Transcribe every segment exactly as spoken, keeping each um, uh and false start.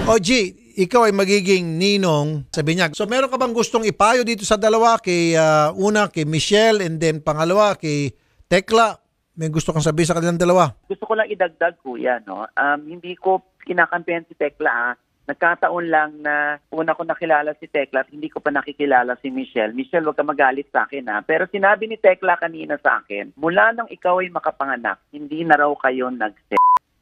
O G, ikaw ay magiging ninong sa binyag. So meron ka bang gustong ipayo dito sa dalawa? Kay uh, una, kay Michelle, and then pangalawa, kay Tekla. May gusto kang sabihin sa kanilang dalawa? Gusto ko lang idagdag, kuya, no? Um, hindi ko kinakampihan si Tekla, ah. Nagkataon lang na una ko nakilala si Tekla at hindi ko pa nakikilala si Michelle. Michelle, huwag ka magalit sa akin, ha? Pero sinabi ni Tekla kanina sa akin, mula nang ikaw ay makapanganak, hindi na raw kayo nag-sex.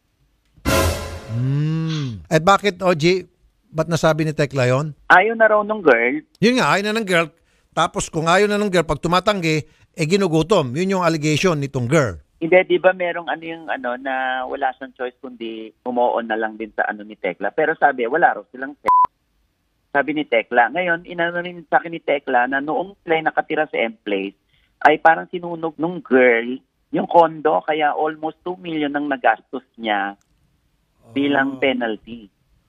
Hmm. At bakit, O G? Ba't nasabi ni Tekla yon? Ayaw na raw nung girl. Yun nga, ayaw na ng girl. Tapos kung ayaw na ng girl, pag tumatanggi, eh ginugutom. Yun yung allegation nitong girl. Hindi, di ba merong ano yung ano na wala siyang choice kundi umuon na lang din sa ano ni Tekla. Pero sabi, wala raw silang sex. Sabi ni Tekla. Ngayon, inano rin sa akin ni Tekla na noong sila nakatira sa M-Place, ay parang sinunog nung girl yung condo, kaya almost two million ang nagastos niya bilang penalty.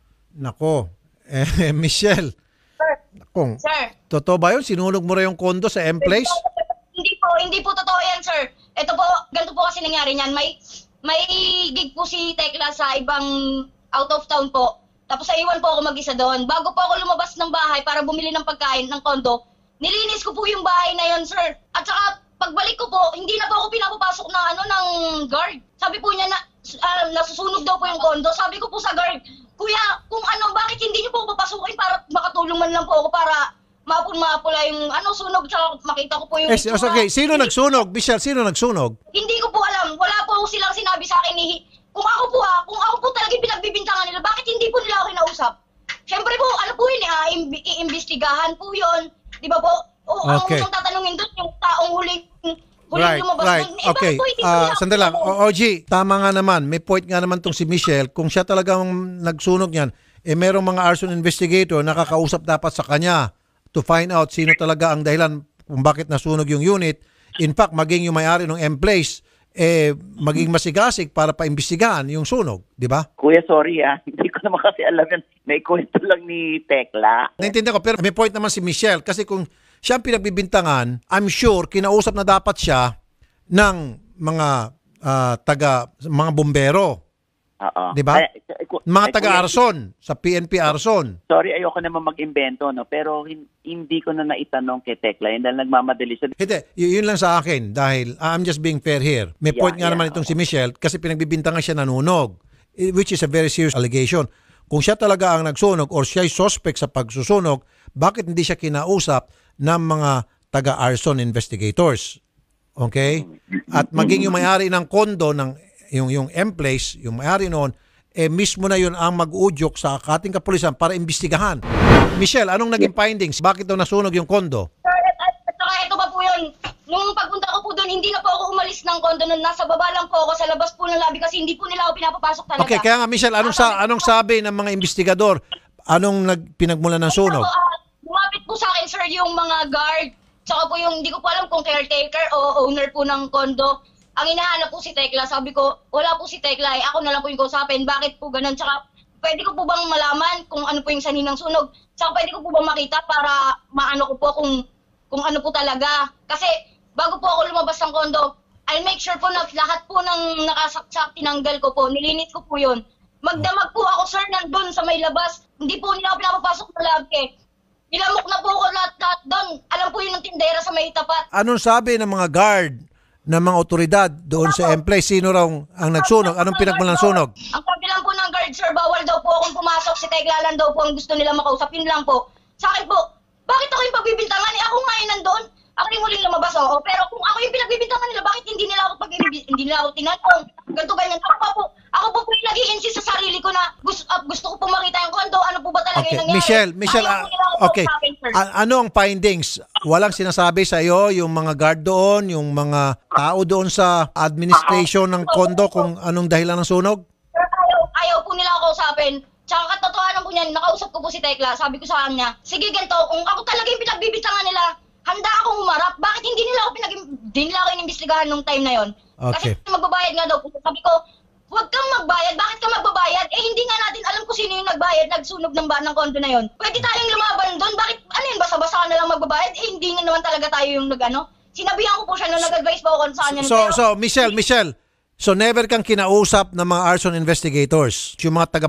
Nako, eh, Michelle. Sir, Nakong, sir. totoo ba yun? Sinunog mo rin yung kondo sa M-Place? Hindi po, hindi po totoo yan, sir. Ito po, ganito po kasi nangyari niyan. May, may gig po si Tekla sa ibang out of town po. Tapos sa iwan po ako mag-isa doon. Bago po ako lumabas ng bahay para bumili ng pagkain ng kondo, nilinis ko po yung bahay na yon, sir. At saka, pagbalik ko po, hindi na po ako pinapapasok ng, ano, ng guard. Sabi po niya na, uh, nasusunog daw po yung kondo. Sabi ko po sa guard, Kuya, kung ano, bakit hindi niyo po ako papasukin para makatulong man lang po ako para mapun-mapula yung ano, sunog, tsaka makita ko po yung... Eh, okay, sino nagsunog? Michelle, sino nagsunog? Hindi ko po alam. Wala po silang sinabi sa akin ni... Kung ako po ha, kung ako po talaga pinagbibintangan nila, bakit hindi po nila ako kinausap? Siyempre po, ano po yun, ah, imbi- iimbestigahan po yun. Di ba po? O, Okay. ang unang tatanungin doon, yung taong huling... huling Right, lumabas right. doon. Eh, Okay. bakit po hindi po Uh, nila sandali lang. ako- O, O G, tama nga naman. May point nga naman tong si Michelle. Kung siya talagang nagsunog niyan, eh merong mga arson investigator nakakausap dapat sa kanya to find out sino talaga ang dahilan kung bakit nasunog yung unit. In fact, maging yung may-ari ng M-Place, eh, maging masigasig para paimbestigahan yung sunog. Di ba? Kuya, sorry ah. Hindi ko naman kasi alam yan. May kwento lang ni Tekla. Naintindihan ko, pero may point naman si Michelle kasi kung siya ang pinagbibintangan, I'm sure kinausap na dapat siya ng mga ah, taga, mga bombero. Oo. Di ba? Ay, ay, ku- Mga ay, taga-arson, sa P N P Arson. Sorry, ayoko naman mag-invento, no? Pero hin- hindi ko na naitanong kay Tekla. Yun dahil nagmamadali siya. Hindi, y- yun lang sa akin dahil uh, I'm just being fair here. May Yeah, point nga yeah, naman itong oo. si Michelle kasi pinagbibintangan siya nanunog, eh, which is a very serious allegation. Kung siya talaga ang nagsunog or siya ay suspect sa pagsusunog, bakit hindi siya kinausap ng mga taga-arson investigators? Okay? At maging yung may-ari ng kondo ng yung yung M-Place, yung may-ari noon, eh mismo na yun ang mag-udyok sa ating kapulisan para imbestigahan. Michelle, anong naging findings? Bakit daw nasunog yung kondo? Sir, at, at, at saka ito pa po yun. Nung pagpunta ko po doon, hindi na po ako umalis ng kondo nun. Nasa baba lang po ako sa labas po ng lobby kasi hindi po nila ako pinapapasok talaga. Okay, kaya nga Michelle, anong sa anong sabi ng mga investigador? Anong nag pinagmulan ng sunog? Ako, ah, lumapit po sa akin, sir, yung mga guard. Tsaka po yung, hindi ko po alam kung caretaker o owner po ng kondo. Ang hinahanap po si Tekla, sabi ko, wala po si Tekla, eh, ako na lang po yung kausapin. Bakit po ganun? Tsaka, pwede ko po bang malaman kung ano po yung sanhi ng sunog? Tsaka, pwede ko po bang makita para maano ko po kung, kung ano po talaga? Kasi, bago po ako lumabas ng kondo, I'll make sure po na lahat po ng nakasaksak, tinanggal ko po, nilinis ko po yun. Magdamag po ako, sir, nandun sa may labas. Hindi po nila ako pinapapasok na lobby. Nilamok na po ako lahat-lahat doon. Alam po yun ng tindera sa may tapat. Anong sabi ng mga guard ng mga otoridad doon sa M-Place? Sino raw ang nagsunog? Anong pinagmulan ng sunog? Ang sabi lang po ng guard, sir, bawal daw po akong pumasok. Si Tekla lang daw po ang gusto nila makausap. Yun lang po. Sa akin po, bakit ako yung pagbibintangan? Eh, ako nga yung nandoon. Ako yung muling lumabas, oo. Pero kung ako yung pinagbibintangan nila, bakit hindi nila ako pag hindi nila ako tinanong? Ganto ganyan. Ako pa po, ako po po yung nag-i-insist sa sarili ko na gusto, uh, gusto ko po makita yung kondo. Ano po ba talaga Okay, yung nangyari? Michelle, Michelle, Ayaw ah, po nila ako okay. kausapin, sir. A- ano ang findings? Walang sinasabi sa iyo yung mga guard doon, yung mga tao doon sa administration ng kondo kung anong dahilan ng sunog? Sir, ayaw, ayaw po nila ako kausapin. Tsaka katotohanan po niyan, nakausap ko po si Tekla. Sabi ko sa kanya, sige ganito, kung ako talaga yung pinagbibintangan nila, handa akong humarap. Bakit hindi nila ako pinag hindi nila ako inimbestigahan nung time na yon? Okay. Kasi magbabayad nga daw po. Sabi ko, huwag kang magbayad. Bakit ka magbabayad? Eh hindi nga natin alam kung sino yung nagbayad, nagsunog ng ba ng kondo na yon. Pwede tayong lumaban doon. Bakit ano yun, basta-basta ka na lang magbabayad? Eh hindi nga naman talaga tayo yung nagano. Sinabihan ko po siya nung nag-advise po ako sa kanya. So, so Michelle, Michelle, so never kang kinausap ng mga arson investigators, yung mga taga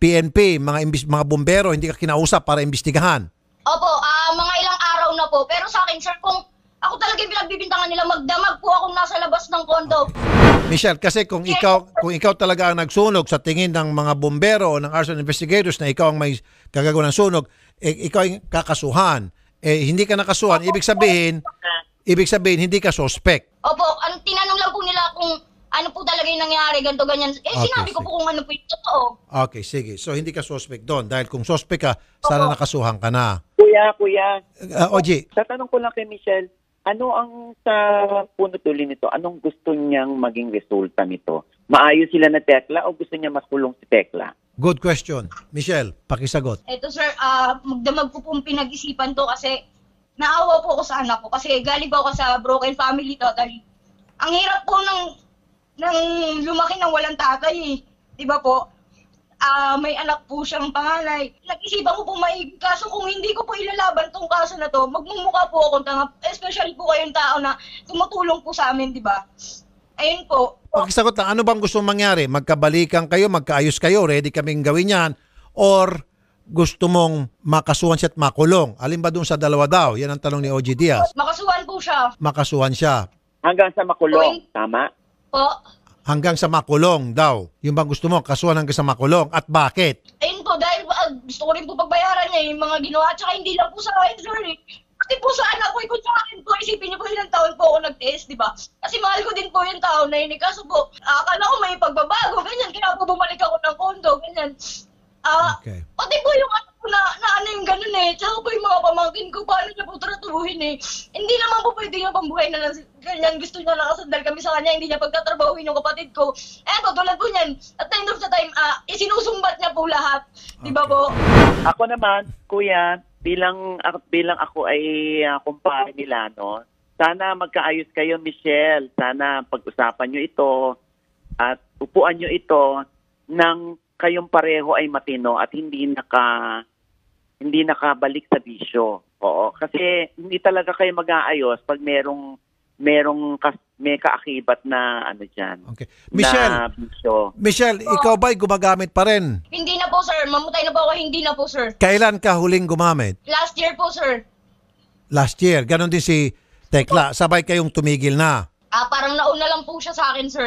P N P, mga imbis, mga bombero, hindi ka kinausap para imbestigahan? Opo, ah mga ilang araw na po. Pero sa akin, sir, kung ako talaga yung pinagbibintangan nila, magdamag po akong nasa labas ng kondo. Michelle, kasi kung ikaw kung ikaw talaga ang nagsunog sa tingin ng mga bombero o ng arson investigators na ikaw ang may kagagawa ng sunog, eh, ikaw ang kakasuhan. Eh, hindi ka nakasuhan, ibig sabihin, ibig sabihin hindi ka suspect. Opo, ang tinanong lang po nila kung ano po talaga yung nangyari, ganito, ganyan. Eh, Okay, sinabi ko sige. po kung ano po yung totoo. Okay, sige. So hindi ka suspect doon dahil kung suspect ka, sana nakasuhan ka na. Kuya, kuya, Uh, Oji, tatanong ko lang kay Michelle, ano ang sa punot dulo nito? Anong gusto niyang maging resulta nito? Maayos sila na Tekla o gusto niya makulong si Tekla? good question. Michelle, pakisagot. Eto sir, ah magdamag ko pong pinag-isipan to kasi naawa po ako sa anak ko kasi galing po ako sa broken family totally. Ang hirap po ng, ng lumaki ng walang tatay eh. Di ba po? Ah, may anak po siyang panganay. Nag-isipan ko po maigi. Kaso kung hindi ko po ilalaban tong kaso na to, magmumukha po akong tanga. Especially po kayong tao na tumutulong po sa amin, di ba? Ayun po. Pakisagot lang, ano bang gusto mangyari? Magkabalikan kayo, magkaayos kayo, ready kaming gawin yan? Or gusto mong makasuhan siya at makulong? Alin ba dun sa dalawa daw? Yan ang tanong ni O G Diaz. Makasuhan po siya. Makasuhan siya. Hanggang sa makulong, tama? Po. Hanggang sa makulong daw. Yung bang gusto mo, kasuhan hanggang sa makulong? At bakit? Ayun po, dahil uh, gusto ko rin po pagbayaran niya yung mga ginawa. Tsaka hindi lang po sa akin, sir. Eh. Kasi po sa anak ko, ikot sa akin po, isipin niyo po ilang taon po ako nag-test, di ba? Kasi mahal ko din po yung taon na yun. Eh. Kaso po, akala ko may pagbabago, ganyan. Kaya po bumalik ako ng kondo, ganyan. Ah, Okay. pati po yung ano po na, na ano yung ganun eh. Tsaka po yung mga pamangkin ko, paano niya po tratubuhin eh. Hindi naman po pwede niya pambuhay na lang ganyan. Gusto niya nakasandal kami sa kanya, hindi niya pagtatrabahuin yung kapatid ko. Eh po, tulad po niyan, at the end of the time, ah, isinusumbat niya po lahat. Di ba po? Ako naman, kuya, bilang ak- bilang ako ay uh, kumpare nila, no? Sana magkaayos kayo, Michelle. Sana pag-usapan nyo ito at upuan nyo ito nang kayong pareho ay matino at hindi naka hindi nakabalik sa bisyo. Oo, kasi hindi talaga kayo mag-aayos pag merong merong kas, may kaakibat na ano diyan. Okay. Michelle, na bisyo. Michelle, ikaw ba'y gumagamit pa rin? Hindi na po, sir. Mamutay na po ako, hindi na po, sir. Kailan ka huling gumamit? Last year po, sir. Last year. Ganon din si Tekla. Sabay kayong tumigil na. Ah, parang nauna lang po siya sa akin, sir.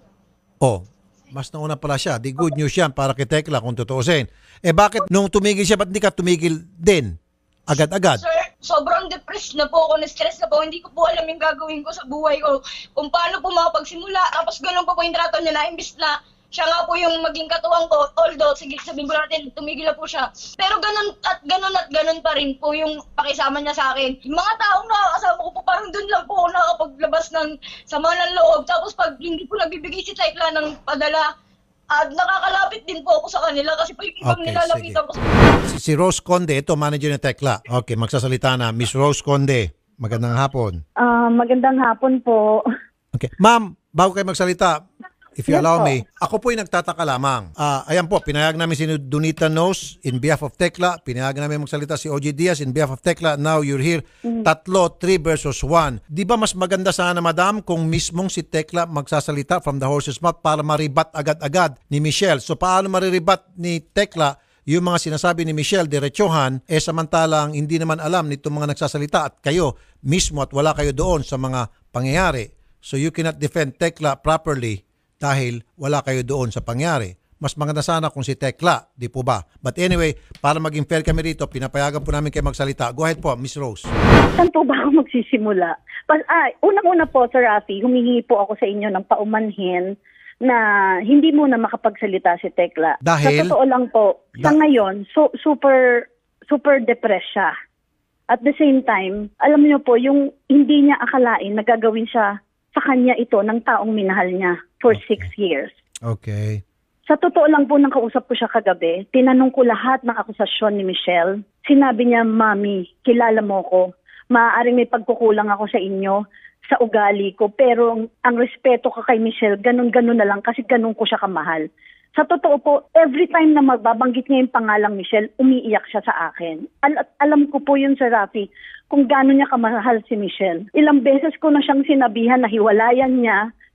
Oh, mas nauna pala siya. Di good news yan para kay Tekla kung tutuusin. Eh bakit nung tumigil siya, ba't di ka tumigil din? Agad-agad. Sir, sobrang depressed na po ako, na-stress na po. Hindi ko po alam yung gagawin ko sa buhay ko. Kung paano po makapagsimula. Tapos ganun pa po yung trato niya na imbis na siya nga po yung maging katuwang ko. Although, sige, sabihin po natin, tumigil na po siya. Pero ganun at ganun at ganun pa rin po yung pakisama niya sa akin. Yung mga taong nakakasama ko po, parang dun lang po ako nakapaglabas ng sama ng loob. Tapos pag hindi po nagbibigay si Tekla ng padala, at nakakalapit din po ako sa kanila kasi po yung ibang Okay, nilalapitan ko. Si, si Rose Conde, ito, manager ni Tekla. Okay, magsasalita na. Miss Rose Conde, magandang hapon. Ah, magandang hapon po. Okay. Ma'am, bago kayo magsalita, if you Yes allow po. me, ako po ay nagtataka lamang. Ah, ayan po, pinayag namin si Donita Knows in behalf of Tekla. Pinayag namin magsalita si O G Diaz in behalf of Tekla. Now you're here. Tatlo, three versus one. Di ba mas maganda sana, madam, kung mismong si Tekla magsasalita from the horse's mouth para maribat agad-agad ni Michelle? So paano mariribat ni Tekla yung mga sinasabi ni Michelle diretsuhan, eh samantalang hindi naman alam nitong mga nagsasalita at kayo mismo at wala kayo doon sa mga pangyayari. So you cannot defend Tekla properly dahil wala kayo doon sa pangyari. Mas maganda sana kung si Tekla, di po ba? But anyway, para maging fair kami rito, pinapayagan po namin kayo magsalita. Go ahead po, Miss Rose. Saan po ba ako magsisimula? Pas, ah, unang-una po, Sir Rafi, humingi po ako sa inyo ng paumanhin na hindi muna makapagsalita si Tekla. Dahil? Sa totoo lang po, sa Da- ngayon, so, super, super depressed siya. At the same time, alam niyo po, yung hindi niya akalain na gagawin siya sa kanya ito ng taong minahal niya for six years. Okay. Sa totoo lang po, nang kausap ko siya kagabi, tinanong ko lahat ng akusasyon ni Michelle. Sinabi niya, Mami, kilala mo ko. Maaaring may pagkukulang ako sa inyo, sa ugali ko. Pero ang respeto ko kay Michelle, ganun-ganun na lang kasi ganun ko siya kamahal. Sa totoo po, every time na magbabanggit niya yung pangalang Michelle, umiiyak siya sa akin. Al- alam ko po yun, Sir Rafi, kung gaano niya kamahal si Michelle. Ilang beses ko na siyang sinabihan na hiwalayan niya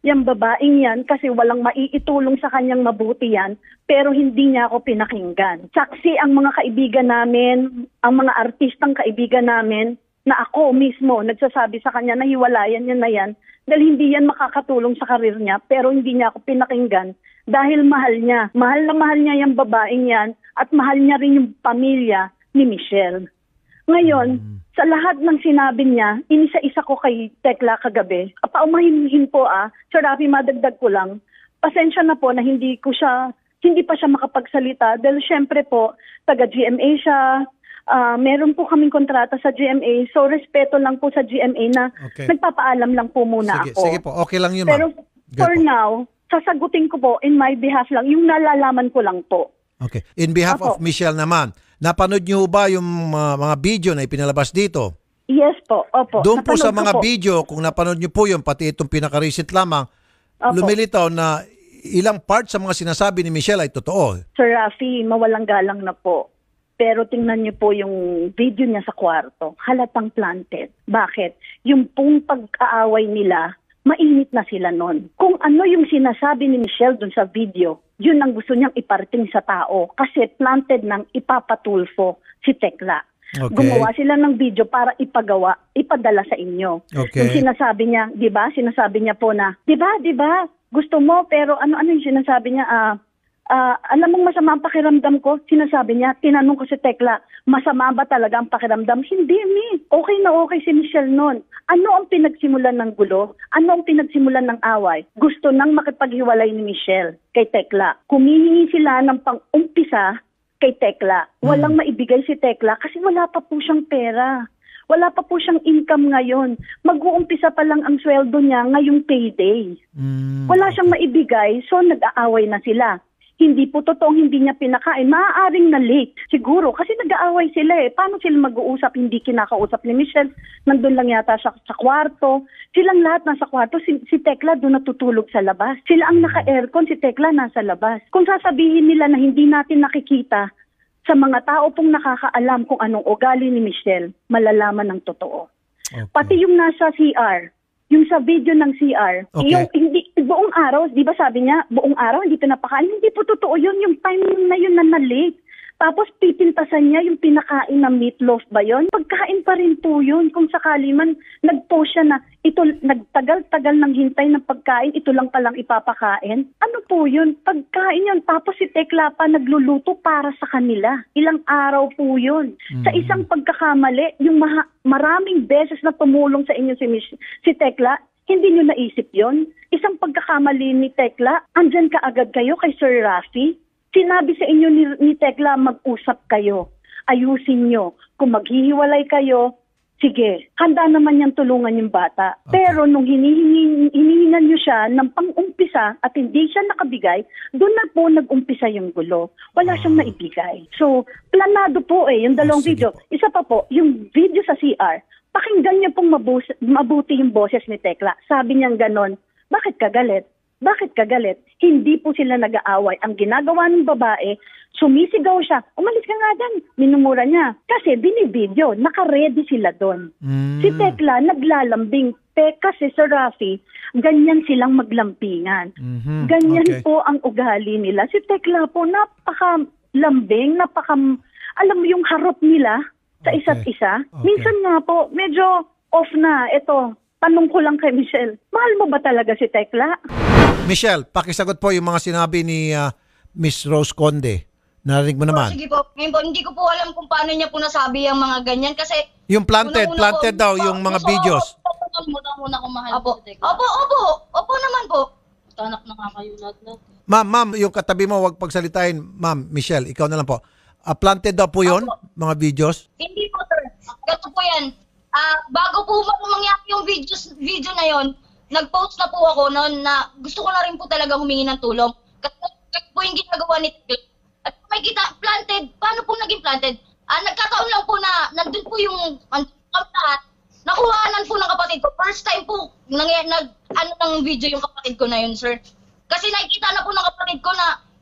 yung babaeng yan kasi walang maiitulong sa kanyang mabuti yan, pero hindi niya ako pinakinggan. Saksi ang mga kaibigan namin, ang mga artistang kaibigan namin, na ako mismo nagsasabi sa kanya na hiwalayan niya na yan dahil hindi yan makakatulong sa karir niya, pero hindi niya ako pinakinggan dahil mahal niya. Mahal na mahal niya yung babaeng yan at mahal niya rin yung pamilya ni Michelle. Ngayon, sa lahat ng sinabi niya, inisa-isa ko kay Tekla kagabi. Paumahinhin po ah, Sir Rafi, madagdag ko lang. Pasensya na po na hindi ko siya, hindi pa siya makapagsalita dahil syempre po, taga G M A siya. Uh, meron po kaming kontrata sa G M A, so respeto lang po sa G M A na Okay. nagpapaalam lang po muna Sige, ako. sige po, okay lang yun, Pero ma'am. for Good po. now, sasagutin ko po in my behalf lang, yung nalalaman ko lang po. Okay. In behalf of Apo. Michelle naman, napanood niyo ba yung mga, mga video na ipinalabas dito? Yes po, opo. Doon po sa Napanood ko mga po. video, kung napanood niyo po yun, pati itong pinaka-recent lamang, Opo. lumilitaw na ilang part sa mga sinasabi ni Michelle ay totoo. Sir Rafi, mawalang galang na po. Pero tingnan niyo po yung video niya sa kwarto, halatang planted. Bakit? Yung pong pag-aaway nila, mainit na sila nun. Kung ano yung sinasabi ni Michelle dun sa video, yun ang gusto niyang iparting sa tao kasi planted ng ipapatulfo si Tekla. Okay. Gumawa sila ng video para ipagawa, ipadala sa inyo. Okay. Yung sinasabi niya, 'di ba? Sinasabi niya po na, 'di ba? 'Di ba? Gusto mo pero ano-ano yung sinasabi niya? Ah, ah, alam mong masama ang pakiramdam ko? Sinasabi niya, tinanong ko si Tekla, masama ba talaga ang pakiramdam? Hindi, mi. Okay na okay si Michelle noon. Ano ang pinagsimulan ng gulo? Ano ang pinagsimulan ng away? Gusto nang makipaghiwalay ni Michelle kay Tekla. Kumihingi sila ng pang-umpisa kay Tekla. Walang maibigay si Tekla kasi wala pa po siyang pera. Wala pa po siyang income ngayon. Mag-uumpisa pa lang ang sweldo niya ngayong payday. Mm, Wala siyang maibigay, so nag-aaway na sila. Hindi po totoong hindi niya pinakain. Maaaring na late, siguro, kasi nag-aaway sila eh. Paano sila mag-uusap? Hindi kinakausap ni Michelle. Nandun lang yata siya sa kwarto. Silang lahat nasa kwarto. Si, si Tekla doon natutulog sa labas. Sila ang naka-aircon, si Tekla nasa labas. Kung sasabihin nila na hindi natin nakikita, sa mga tao pong nakakaalam kung anong ugali ni Michelle, malalaman ng totoo. okay. Pati yung nasa C R, yung sa video ng C R, Okay. yung hindi, buong araw, di ba sabi niya, buong araw hindi pinapakain, hindi po totoo yun, yung time na yun na na-late. Tapos pipintasan niya yung pinakain na meatloaf ba yun? Pagkain pa rin po yun. Kung sakali man nag-post siya na ito, nagtagal-tagal ng hintay ng pagkain, ito lang palang ipapakain. Ano po yun? Pagkain yun. Tapos si Tekla pa nagluluto para sa kanila. Ilang araw po yun. Mm. Sa isang pagkakamali, yung maha- maraming beses na tumulong sa inyo si, Mich- si Tekla, hindi nyo naisip yon. Isang pagkakamali ni Tekla, andyan ka agad kayo kay Sir Rafi. Sinabi sa inyo ni, ni Tekla, mag-usap kayo. Ayusin nyo. Kung maghihiwalay kayo, sige, handa naman niyang tulungan yung bata. Okay. Pero nung hinihingi, hinihingan niyo siya ng pang-umpisa at hindi siya nakabigay, doon na po nag-umpisa yung gulo. Wala siyang naibigay. So, planado po eh, yung dalawang Oh, sige video. Isa pa po, yung video sa C R, pakinggan niyo pong mabus- mabuti yung boses ni Tekla. Sabi niyang ganon, bakit ka galit? Bakit ka galit? Hindi po sila nag-aaway. Ang ginagawa ng babae, sumisigaw siya, umalis ka nga dyan. Minumura niya. Kasi binibidyo, naka-ready sila doon. Mm. Si Tekla naglalambing. Pe, kasi Sir Rafi, ganyan silang maglambingan. Mhm. Ganyan Okay. po ang ugali nila. Si Tekla po, napaka-lambing, napaka, alam mo yung harap nila sa Okay. isa't isa. Okay. Minsan nga po, medyo off na. Ito, tanong ko lang kay Michelle, mahal mo ba talaga si Tekla? Michelle, pakisagot po yung mga sinabi ni ah, Miss Rose Conde. Narinig mo naman. Sige po. Ngayon po, hindi ko po alam kung paano niya po nasabi yung mga ganyan kasi Yung planted, unang-una planted po, daw gusto- yung mga gusto- videos. Muna-muna kung mahal Opo. mo si Tekla. Opo, opo. Opo naman po. Anak na nga kayo lahat na. Ma'am, ma'am, yung katabi mo, wag pagsalitain. Ma'am, Michelle, ikaw na lang po. Ah, planted daw po yun, mga videos? Hindi po, sir. Ganito po yan. Ah, bago po ma- mangyari yung videos, video na yon, nag-post na po ako noon na gusto ko na rin po talaga humingi ng tulong. Kasi kasi po yung ginagawa ni Tekla. At may kita, planted. Paano po naging planted? Ah, nagkataon lang po na nandun po yung ang lahat. Nakuhanan po ng kapatid ko. First time po nang nag ano ng video yung kapatid ko na yun, sir. Kasi nakikita na po ng kapatid ko na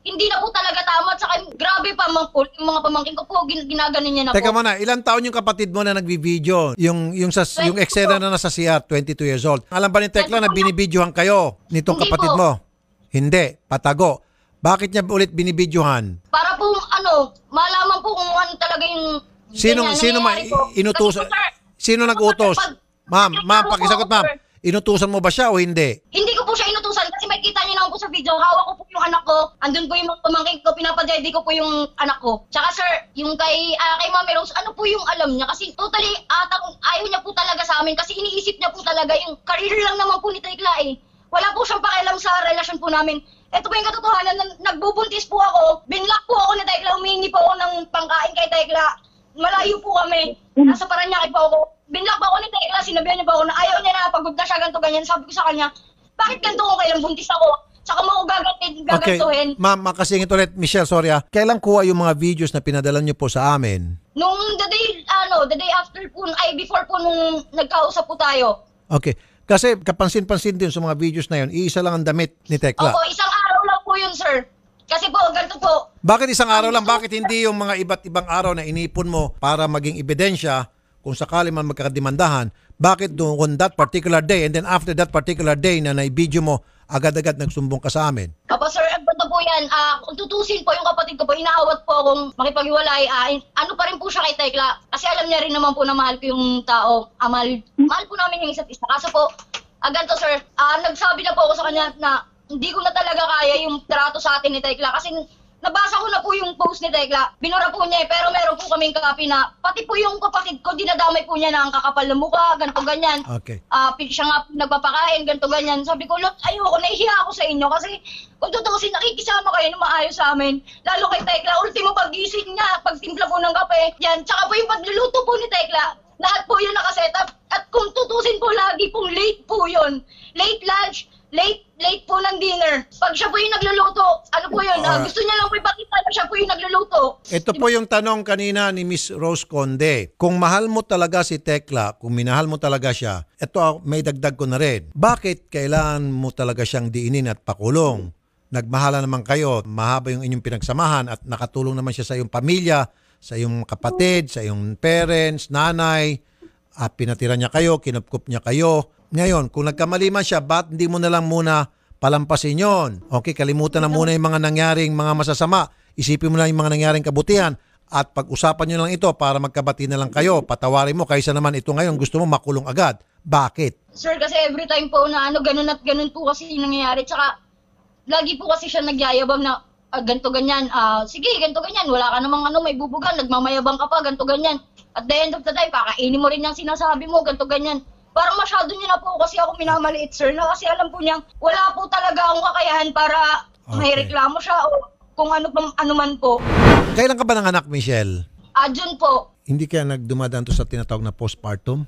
hindi na po talaga tama. At saka grabe pa mga, po, yung mga pamangkin ko po, gin, ginaganon niya na Teka po. muna, ilang taon yung kapatid mo na nagbi-video? Yung, yung, sa, yung eksena na nasa C R, twenty-two years old. Alam ba ni Tekla na binibidyohan kayo nitong Hindi kapatid po. mo? Hindi, patago. Bakit niya ulit binibidyohan? Para po, ano, malaman po kung ano talaga yung Sino, ganyan, sino ma, nangyayari po. inutusan? Kasi po, sir, Sino nag-utos? pag- Ma'am, ma'am, pag- pakisagot ma'am. sir. Inutusan mo ba siya o hindi? Hindi ko po siya inutusan kasi makikita niyo naman po sa video, hawak ko po yung anak ko, andun po yung mga pamangkin ko, pinapadedi ko po yung anak ko. Tsaka sir, yung kay, ah, kay Mami Rose, ano po yung alam niya? Kasi totally, ata, ayaw niya po talaga sa amin kasi iniisip niya po talaga yung career lang naman po ni Tekla eh. Wala po siyang pakialam sa relasyon po namin. Ito po yung katotohanan, na nagbubuntis po ako, binlock po ako ni Tekla, humingi po ako ng pangkain kay Tekla. Malayo po kami, nasa Paranaque po ako. Binlock pa ako ni Tekla, sinabihan niya pa ako na ayaw niya na, pagod na siya, ganito ganyan. Sabi ko sa kanya, bakit ganito kung kailang buntis ako? Saka mo ako gagantin, Okay, gagantuhin. ma'am, makasingit ulit. Michelle, sorry ah. Kailan kuha yung mga videos na pinadala niyo po sa amin? Nung the day, ano, the day after po, ay before po nung nagkausap po tayo. Okay. Kasi kapansin-pansin din sa mga videos na yun, iisa lang ang damit ni Tekla. Opo, isang araw lang po yun, sir. Kasi po, ganito po. Bakit isang araw lang? Bakit hindi yung mga iba't ibang araw na inipon mo para maging ebidensya kung sakali man magkakademandahan? Bakit doon on that particular day and then after that particular day na na-video mo, agad-agad nagsumbong ka sa amin? Opo, sir, ang ganito po yan. Ah, kung tutusin po yung kapatid ko po, inaawat po akong makipaghiwalay. Ah, ano pa rin po siya kay Tekla. Kasi alam niya rin naman po na mahal ko yung tao. Ah, mahal, mahal po namin yung isa't isa. Kaso po, ah, ganito, sir, ah, nagsabi na po ako sa kanya na hindi ko na talaga kaya yung trato sa atin ni Tekla. Kasi nabasa ko na po yung post ni Tekla. Binura po niya eh, pero meron po kaming kapi na pati po yung kapatid ko, dinadamay po niya na ang kakapal na mukha, ganito ganyan. Okay. Ah, siya nga nagpapakain, ganito ganyan. Sabi ko, Lot, ayoko, nahihiya ako sa inyo kasi kung tutusin, nakikisama kayo na maayos sa amin. Lalo kay Tekla, ultimo pagising niya, pagtimpla po ng kape, yan. Tsaka po yung pagluluto po ni Tekla, lahat po yun nakasetup. At kung tutusin po, lagi pong late po yun. Late lunch, late late po ng dinner. Pag siya po yung nagluluto, ano po yun, ah, Alright. gusto niya lang po ipakita na siya po yung nagluluto. Ito po yung tanong kanina ni Miss Rose Conde. Kung mahal mo talaga si Tekla, kung minahal mo talaga siya, ito ah, may dagdag ko na rin. Bakit kailangan mo talaga siyang diinin at pakulong? Nagmahala naman kayo, mahaba yung inyong pinagsamahan at nakatulong naman siya sa iyong pamilya, sa iyong kapatid, sa iyong parents, nanay, at pinatira niya kayo, kinupkup niya kayo. Ngayon, kung nagkamali man siya, ba't hindi mo na lang muna palampasin yon? Okay, kalimutan na muna yung mga nangyaring mga masasama. Isipin mo na yung mga nangyaring kabutihan at pag-usapan nyo lang ito para magkabati na lang kayo. Patawarin mo kaysa naman ito ngayon gusto mo makulong agad. Bakit? Sir, kasi every time po na ano, ganun at ganun po kasi yung nangyayari. Tsaka, lagi po kasi siya nagyayabang na ah, ganto ganyan. Ah, sige, ganto ganyan. Wala ka namang ano, may bubugan. Nagmamayabang ka pa, ganto ganyan. At the end of the day, pakainin mo rin yung sinasabi mo, ganto ganyan. Parang masyado niya na po kasi ako minamaliit, sir, na kasi alam po niyang wala po talaga akong kakayahan para Okay. may reklamo siya o kung ano, pang- ano man po. Kailan ka ba nanganak, Michelle? Ah, June po. Hindi kaya nagdumadaan to sa tinatawag na postpartum?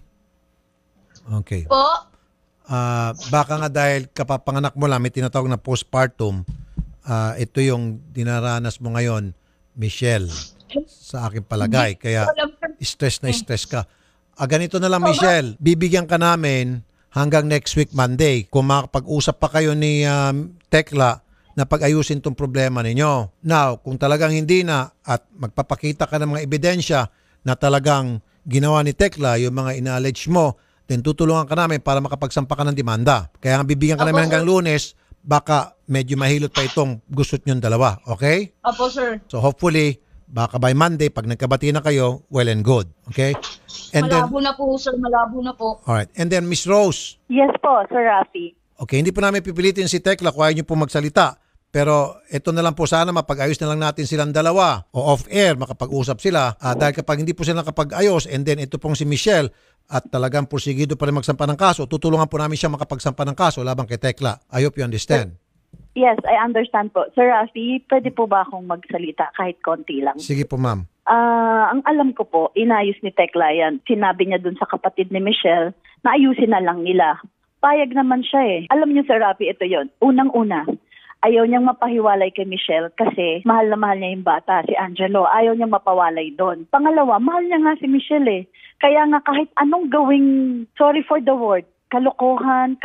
Okay. Po? Ah, baka nga dahil kapapanganak mo lang may tinatawag na postpartum, ah, ito yung dinaranas mo ngayon, Michelle, sa aking palagay. Kaya stress na stress ka. Ah, ganito na lang, Michelle. Bibigyan ka namin hanggang next week, Monday. Kung makapag-usap pa kayo ni um, Tekla na pag-ayusin tong problema ninyo. Now, kung talagang hindi na at magpapakita ka ng mga ebidensya na talagang ginawa ni Tekla, yung mga ina-allege mo, then tutulungan ka namin para makapagsampa ka ng demanda. Kaya nga bibigyan ka Opo, namin hanggang sir. Lunes, baka medyo mahilot pa itong gustot nyong dalawa. Okay? Opo, sir. So hopefully, baka by Monday, pag nagkabati na kayo, well and good. Okay? And then, Malabo na po, sir. Malabo na po. alright. And then, Miss Rose, Yes po, Sir Rafi. okay, hindi po namin pipilitin si Tekla kung ayaw niyo po magsalita. Pero ito na lang po sana, mapag-ayos na lang natin silang dalawa o off-air, makapag-usap sila. Ah, dahil kapag hindi po sila nakapag-ayos and then ito pong si Michelle at talagang porsigido pa rin magsampa ng kaso, tutulungan po namin siya makapagsampa ng kaso laban kay Tekla. I hope you understand. Yes, I understand po. Sir Rafi, pwede po ba akong magsalita kahit konti lang? Sige po, ma'am. Ah, ang alam ko po, inayos ni Tekla yan. Sinabi niya dun sa kapatid ni Michelle na ayusin na lang nila. Payag naman siya eh. Alam niyo, Sir Rafi, ito yon. Unang-una, ayaw niyang mapahiwalay kay Michelle kasi mahal na mahal niya yung bata, si Angelo. Ayaw niyang mapawalay doon. Pangalawa, mahal niya nga si Michelle eh. Kaya nga kahit anong gawing, sorry for the word, kalokohan, kagag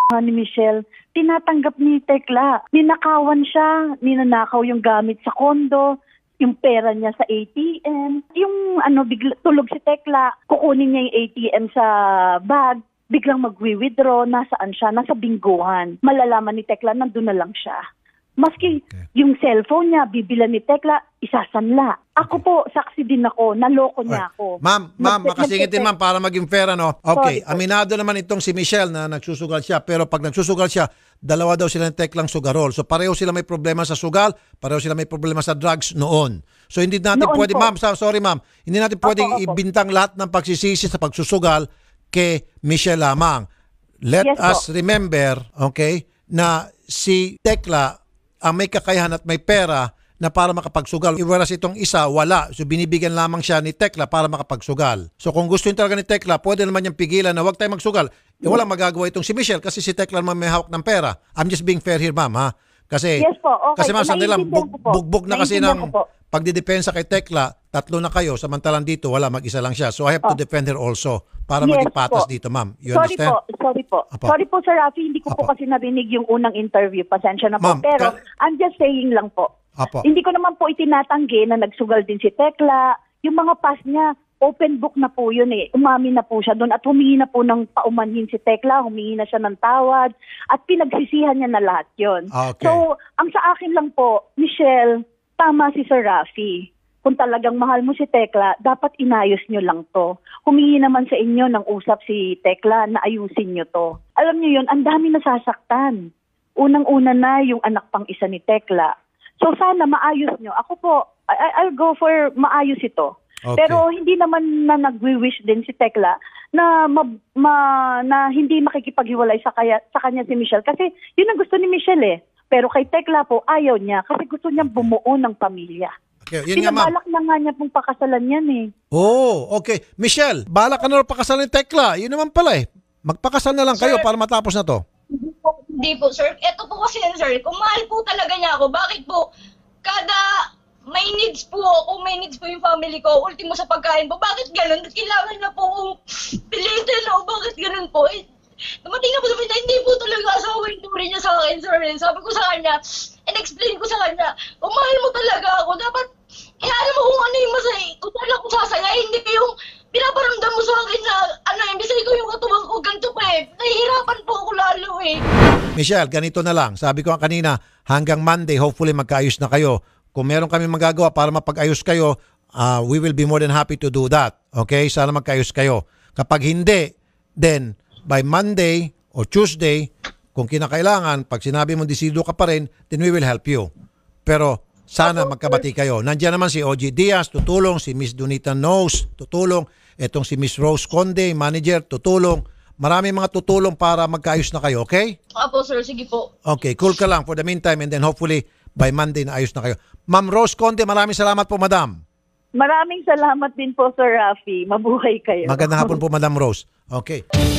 ni Michelle, tinatanggap ni Tekla. Ninakawan siya, ninanakaw yung gamit sa kondo, yung pera niya sa A T M. Yung ano, bigla, tulog si Tekla, kukunin niya yung A T M sa bag, biglang magwi-withdraw, nasaan siya, nasa bingguhan. Malalaman ni Tekla, nandun na lang siya. Maski Okay. yung cellphone niya, bibilan ni Tekla, isasanla. Ako po, saksi din ako, naloko niya ako. Ma'am, ma'am, Nag- makasingit din ma'am para maging fair, ano? Okay, Sorry po. aminado naman itong si Michelle na nagsusugal siya, pero pag nagsusugal siya, dalawa daw sila ng teklang sugarol. So pareho sila may problema sa sugal, pareho sila may problema sa drugs noon. So hindi natin Noon pwede, po. ma'am, sa- sorry ma'am, hindi natin pwedeng opo. ibintang lahat ng pagsisisi sa pagsusugal kay Michelle lamang. Let Yes, us po. remember, okay, na si Tekla ang may kakayahan at may pera na para makapagsugal. Whereas itong isa, wala. So binibigyan lamang siya ni Tekla para makapagsugal. So kung gusto yun talaga ni Tekla, pwede naman niyang pigilan na huwag tayo magsugal. Eh walang magagawa itong si Michelle kasi si Tekla naman may hawak ng pera. I'm just being fair here, ma'am, ha? Kasi, Yes po, okay. kasi ma'am, sandali lang, Naiintindihan bug- ko po. bugbog na kasi Naiintindihan ng ko po. pagdidepensa kay Tekla, tatlo na kayo, samantalang dito, wala, mag-isa lang siya. So I have to Oh. defend her also para Yes maging patas po. dito, ma'am. You Sorry understand? po, sorry po. Apo. Sorry po, Sir Rafi, hindi ko Apo. po kasi narinig yung unang interview. Pasensya na po. Ma'am, Pero ka- I'm just saying lang po. Apo. Hindi ko naman po itinatanggi na nagsugal din si Tekla. Yung mga past niya, open book na po yun eh. Umami na po siya doon at humingi na po ng paumanhin si Tekla, humingi na siya ng tawad at pinagsisihan niya na lahat yun. Ah, okay. So, ang sa akin lang po, Michelle, tama si Sir Rafi. Kung talagang mahal mo si Tekla, dapat inayos nyo lang to. Humingi naman sa inyo ng usap si Tekla na ayusin nyo to. Alam nyo yun, ang dami nasasaktan. Unang-una na yung anak pang isa ni Tekla. So sana maayos nyo. Ako po, I- I'll go for maayos ito. Okay. Pero hindi naman na nagwi-wish din si Tekla na ma, ma- na hindi makikipaghiwalay sa kaya sa kanya si Michelle kasi yun ang gusto ni Michelle eh. Pero kay Tekla po ayaw niya kasi gusto niyang bumuo ng pamilya. Okay, yun nga, ma'am. Pinabalak na nga niya pong pakasalan yan eh. Oh, okay. Michelle, balak ka na rin pakasal ni Tekla. Yun naman pala eh. Magpakasal na lang kayo Sir. para matapos na to. Hindi po, hindi po, sir. Ito po kasi, sir, kung mahal po talaga niya ako, bakit po kada may needs po ako, may needs po yung family ko, ultimo sa pagkain po, bakit ganun? Kailangan na po kung pilitin o bakit ganun po? Eh, dumating na po sa pinta, hindi po talaga asawa yung turi niya sa akin, sir. Sabi ko sa kanya, and-explain ko sa kanya, kung mahal mo talaga ako, dapat ihaan mo kung ano yung masaya, kung saan ako sasaya, hindi yung pinaparamdam mo sa akin na, ano, imbis ko yung katubang ko, ganito pa eh. Nahihirapan po ako lalo eh. Michelle, ganito na lang. Sabi ko kanina, hanggang Monday, hopefully magkaayos na kayo. Kung meron kami magagawa para mapag-ayos kayo, uh, we will be more than happy to do that. Okay? Sana magkaayos kayo. Kapag hindi, then by Monday or Tuesday, kung kinakailangan, pag sinabi mo desido ka pa rin, then we will help you. Pero sana magkabati kayo. Nandiyan naman si O G Diaz, tutulong. Si Miss Donita Knows, tutulong. Etong si Miss Rose Conde, manager, tutulong. Marami mga tutulong para magkaayos na kayo, okay? Apo, sir. Sige po. Okay, cool ka lang for the meantime and then hopefully by Monday na ayos na kayo. Ma'am Rose Conde, maraming salamat po, madam. Maraming salamat din po, Sir Rafi. Mabuhay kayo. Magandang hapon po, Madam Rose. Okay.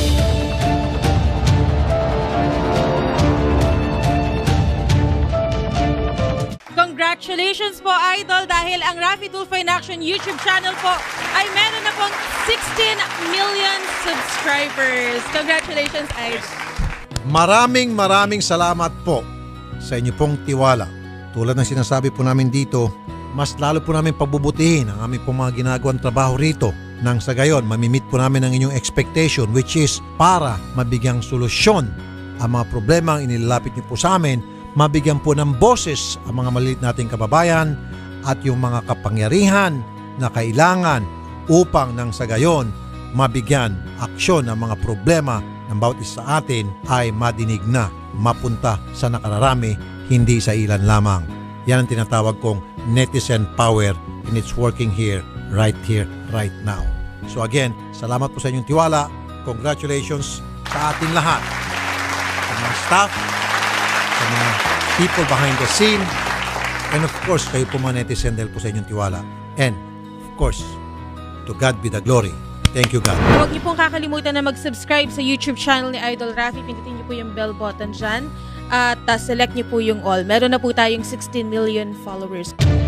Congratulations po, Idol, dahil ang Rafi Tulfo in Action YouTube channel po ay meron na pong sixteen million subscribers. Congratulations, Idol. Maraming maraming salamat po sa inyo pong tiwala. Tulad ng sinasabi po namin dito, mas lalo po namin pagbubutihin ang aming pong mga ginagawang trabaho rito. Nang sa gayon, mamimit po namin ang inyong expectation which is para mabigyang solusyon ang mga problema ang inilalapit niyo po sa amin, mabigyan po ng boses ang mga maliit nating kababayan at yung mga kapangyarihan na kailangan upang nang sa gayon mabigyan aksyon ang mga problema ng bawat isa sa atin ay madinig na, mapunta sa nakararami, hindi sa ilan lamang. Yan ang tinatawag kong netizen power and it's working here, right here, right now. So again, salamat po sa inyong tiwala. Congratulations sa ating lahat. Sa mga staff, sa mga people behind the scene, and of course, kayo po mga netizen dahil po sa inyong tiwala. And of course, to God be the glory. Thank you, God. Huwag niyo pong kakalimutan na mag-subscribe sa YouTube channel ni Idol Rafi. Pindutin niyo po yung bell button dyan. At uh, select niyo po yung all. Meron na po tayong sixteen million followers.